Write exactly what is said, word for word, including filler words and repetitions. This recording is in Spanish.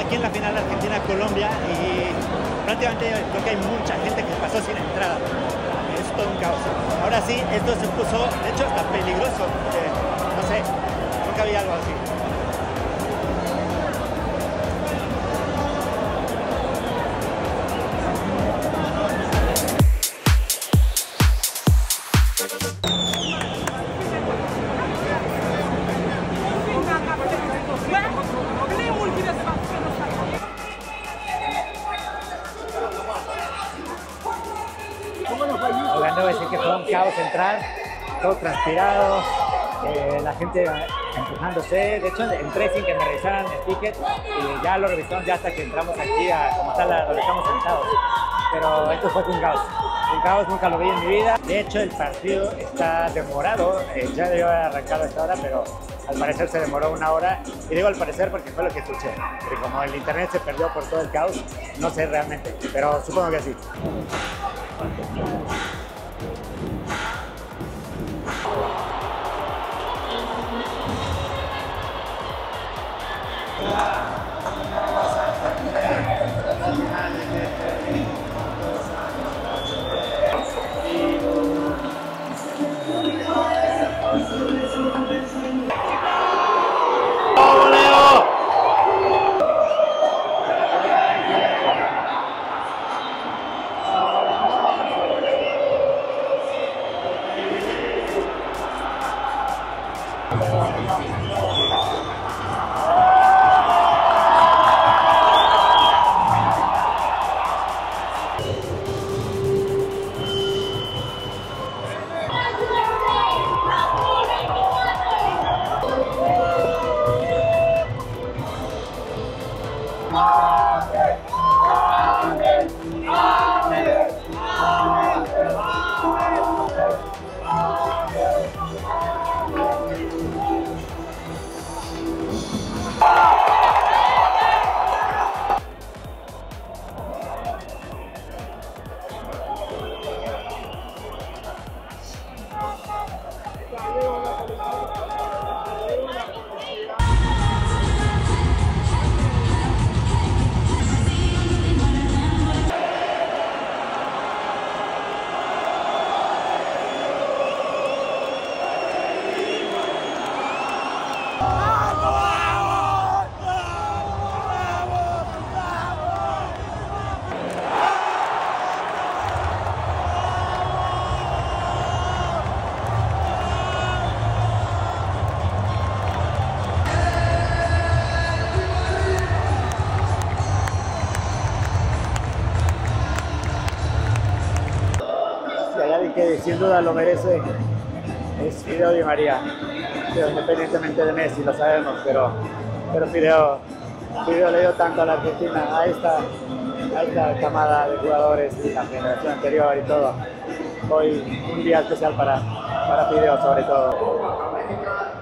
aquí en la final Argentina-Colombia y prácticamente creo que hay mucha gente que pasó sin entrada. Es todo un caos. Ahora sí, esto se puso, de hecho, hasta peligroso. Eh, no sé, nunca había algo así. Oigan, debo decir que fue un caos entrar, todo transpirado, eh, la gente empujándose. De hecho, entré sin que me revisaran el ticket y ya lo revisaron ya hasta que entramos aquí a como tal a donde estamos sentados. Pero esto fue un caos. Un caos, nunca lo vi en mi vida. De hecho, el partido está demorado. Eh, ya debió haber arrancado a esta hora, pero al parecer se demoró una hora. Y digo al parecer porque fue lo que escuché. Porque como el internet se perdió por todo el caos, no sé realmente, pero supongo que sí. Que sin duda lo merece es Fideo Di María, pero independientemente de Messi, lo sabemos, pero, pero Fideo, Fideo le dio tanto a la Argentina, a esta, a esta camada de jugadores y la generación anterior y todo. Hoy un día especial para, para Fideo sobre todo.